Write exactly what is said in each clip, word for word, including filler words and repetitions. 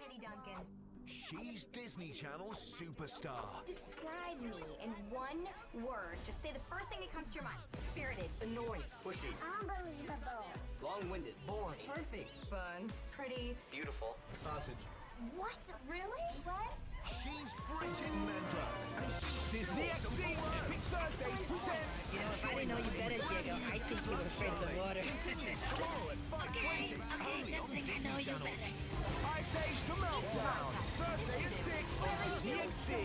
Lady Duncan. She's Disney Channel's superstar. Describe me in one word. Just say the first thing that comes to your mind. Spirited. Annoying. Pushy. Unbelievable. Long-winded. Boring. Perfect. Fun. Pretty. Beautiful. Sausage. What? Really? What? She's Bridget Mendler. And she's Disney X D's Epic Thursdays presents. You know, if I didn't know you better, Diego, I think you were afraid of the water. Continues tomorrow at five twenty. Only on Disney Channel. Ice Age The Meltdown. Thursday at six on Disney X D.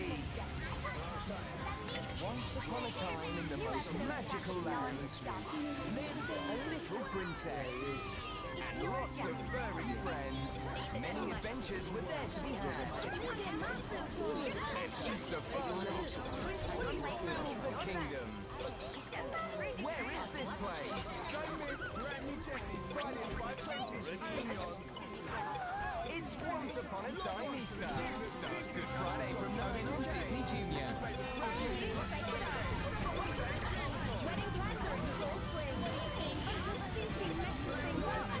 Once upon a time in the most magical land lived a little princess. And lots of furry friends. Many adventures were there to be had. It's the fun of the kingdom. Where is this place? Don't miss brand new Jessie, Friday at five twenty. Only on. It's Once Upon a Time Easter. Starts Good Friday from nine on Disney Junior. Wedding plans are in full swing. Until Cece messes things up.